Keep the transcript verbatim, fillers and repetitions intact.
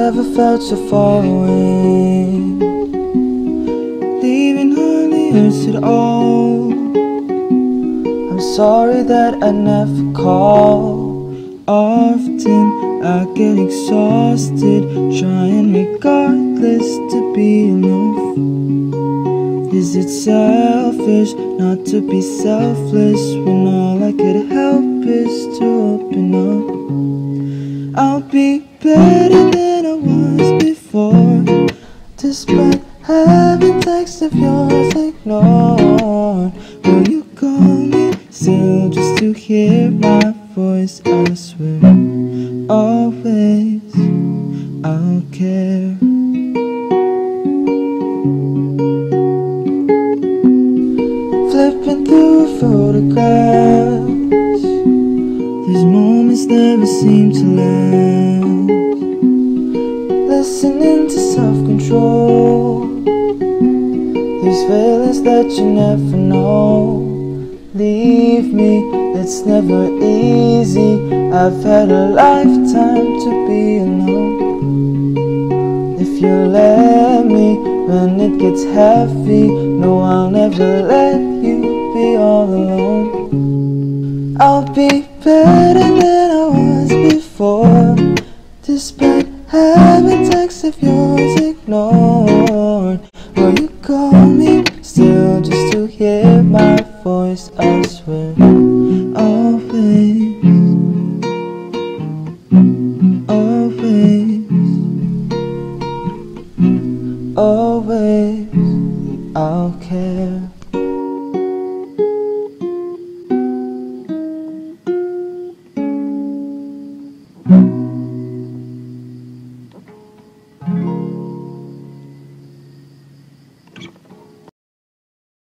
never felt so far away, leaving on the earth at all. I'm sorry that I never call. Often I get exhausted, trying regardless to be enough. Is it selfish not to be selfless when all I could help is to open up? I'll be better than I was before, despite having texts of yours ignored. Will you call me still just to hear my voice? I swear, always I'll care. Flipping through photographs, these moments never seem to last. Listening to self-control, these feelings that you never know. Leave me, it's never easy. I've had a lifetime to be alone. If you let me, when it gets heavy, no, I'll never let you be all alone. I'll be better than I was before, despite having texts of yours ignored. Will you call me still just to hear my voice? I swear, always, always, always I'll care.